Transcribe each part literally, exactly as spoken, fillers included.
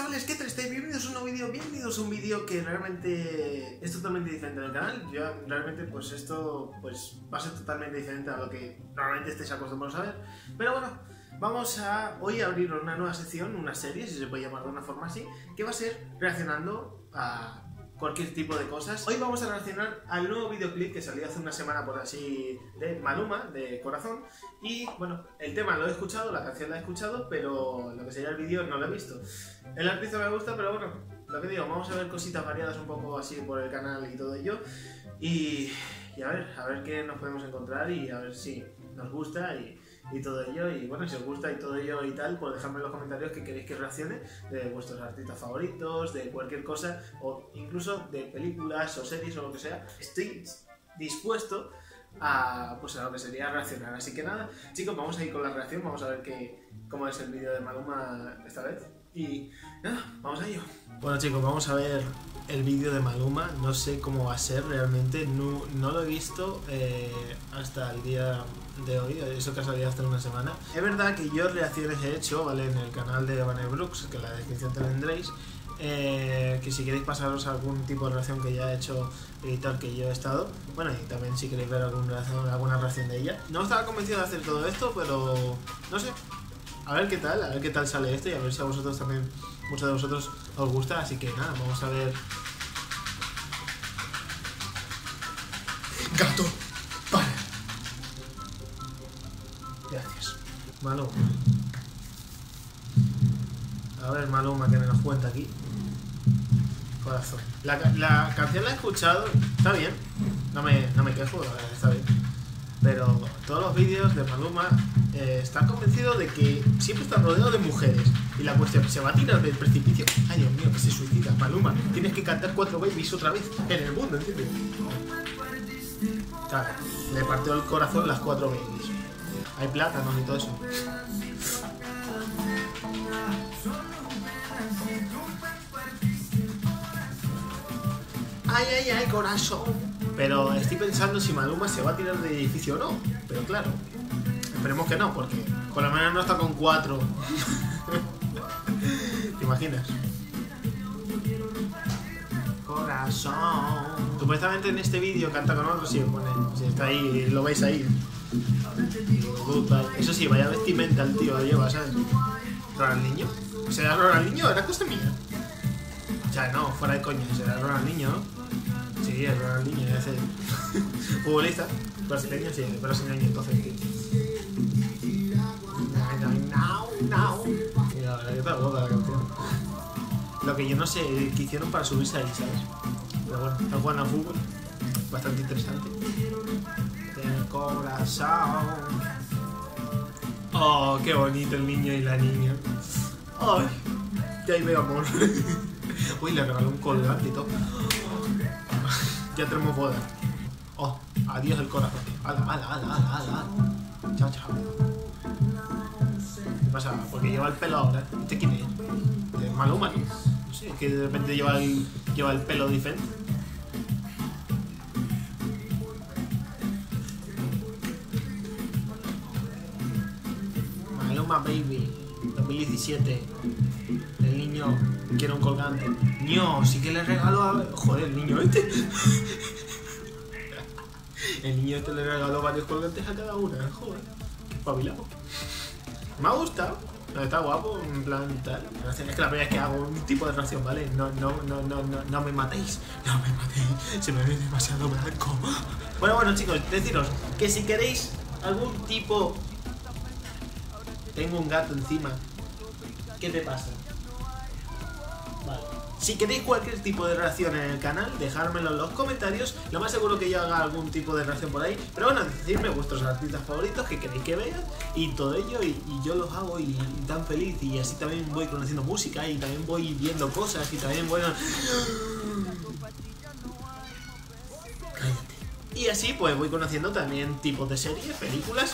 chavales, ¿qué tal estáis? Bienvenidos a un nuevo vídeo, bienvenidos a un vídeo que realmente es totalmente diferente del canal. Yo realmente pues esto pues va a ser totalmente diferente a lo que normalmente estáis acostumbrados a ver. Pero bueno, vamos a hoy a abrir una nueva sección, una serie, si se puede llamar de una forma así, que va a ser reaccionando a cualquier tipo de cosas. Hoy vamos a reaccionar al nuevo videoclip que salió hace una semana por así de Maluma, de Corazón. Y bueno, el tema lo he escuchado, la canción la he escuchado, pero lo que sería el vídeo no lo he visto. El artista me gusta, pero bueno, lo que digo, vamos a ver cositas variadas un poco así por el canal y todo ello. Y, y a ver, a ver qué nos podemos encontrar y a ver si nos gusta y, y todo ello. Y bueno, si os gusta y todo ello y tal, pues dejadme en los comentarios que queréis que reaccione de vuestros artistas favoritos, de cualquier cosa, o incluso de películas o series o lo que sea. Estoy dispuesto a, pues a lo que sería reaccionar. Así que nada, chicos, vamos a ir con la reacción, vamos a ver qué, cómo es el vídeo de Maluma esta vez. Y nada, vamos a ello. Bueno chicos, vamos a ver el vídeo de Maluma. No sé cómo va a ser realmente, no, no lo he visto eh, hasta el día de hoy, eso que ha salido hace una semana. Es verdad que yo reacciones he hecho, ¿vale? En el canal de Vanessa Brooks, que en la descripción tendréis. Eh, que si queréis pasaros algún tipo de reacción que ya he hecho y tal, que yo he estado, bueno, y también si queréis ver alguna reacción, alguna reacción de ella. No estaba convencido de hacer todo esto, pero no sé, a ver qué tal, a ver qué tal sale esto y a ver si a vosotros también, muchos de vosotros os gusta, así que nada, vamos a ver. Gato, para. Gracias. Maluma. A ver Maluma, que me nos cuenta aquí. Corazón. La, la canción la he escuchado, está bien, no me, no me quejo, la verdad, está bien. Pero todos los vídeos de Maluma eh, están convencidos de que siempre está rodeado de mujeres. Y la cuestión, ¿se va a tirar del precipicio? Ay Dios mío, que se suicida. Maluma, tienes que cantar cuatro babies otra vez en el mundo, ¿entiendes? Claro, le partió el corazón las cuatro babies. Hay plátanos y todo eso. Ay, ay, ay, corazón. Pero estoy pensando si Maluma se va a tirar del edificio o no. Pero claro, esperemos que no, porque con la manera no está con cuatro. ¿Te imaginas? Corazón. Supuestamente en este vídeo canta con otro, si pone, si está ahí, lo veis ahí. Eso sí, vaya vestimenta el tío lleva, ¿sabes? ¿Ronaldinho? ¿Será Ronaldinho? Era cosa mía. O sea, no, fuera de coña, será Ronaldinho, ¿no? Sí, es Ronaldinho, es el futbolista brasileño, sí, es brasileño, entonces, tío. Y la verdad que está guapa la canción. Lo que yo no sé qué hicieron para subirse ahí, ¿sabes? Pero bueno, están jugando a fútbol, bastante interesante. El corazón. Oh, qué bonito el niño y la niña. Ay, ya ahí veo amor. Uy, le regaló un colgante y todo. Ya tenemos boda. Oh, adiós el corazón. Ala, ala, ala, ala, ala. Chao, chao. ¿Qué pasa? Porque lleva el pelo ahora. ¿Este quién es? ¿Es Maluma, no? No sé, es que de repente lleva el, lleva el pelo diferente. Maluma Baby dos mil diecisiete. El niño quiere un colgante. Niño, sí que le regaló a... Joder, el niño este. El niño este le regaló varios colgantes a cada una. Joder, qué espabilado. Me ha gustado. Está guapo, en plan tal. Es que la primera vez que hago un tipo de reacción, ¿vale? No, no, no, no, no, no me matéis. No me matéis. Se me ve demasiado blanco. Bueno, bueno, chicos, deciros que si queréis algún tipo... Tengo un gato encima. ¿Qué te pasa? Vale. Si queréis cualquier tipo de reacción en el canal, dejármelo en los comentarios. Lo más seguro que yo haga algún tipo de reacción por ahí. Pero bueno, decidme vuestros artistas favoritos que queréis que vea y todo ello. Y, y yo los hago y, y tan feliz. Y así también voy conociendo música y también voy viendo cosas y también voy... Cállate. Y así pues voy conociendo también tipos de series, películas.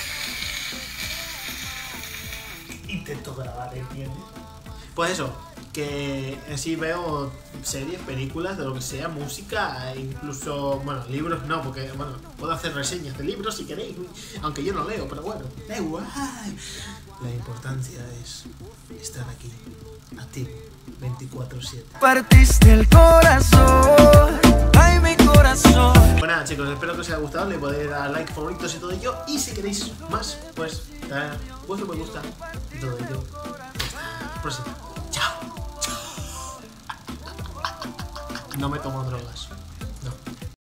Intento grabar, ¿entiendes? Pues eso, que en sí veo series, películas, de lo que sea, música, e incluso, bueno, libros no, porque, bueno, puedo hacer reseñas de libros si queréis, aunque yo no leo, pero bueno, da igual. La importancia es estar aquí, activo, veinticuatro siete. Partiste el corazón, ay mi corazón. Pues nada, chicos, espero que os haya gustado, le podéis dar like, favoritos y todo ello, y si queréis más, pues, dar vuestro me gusta y todo ello. Hasta la próxima. Chao. No me tomo drogas.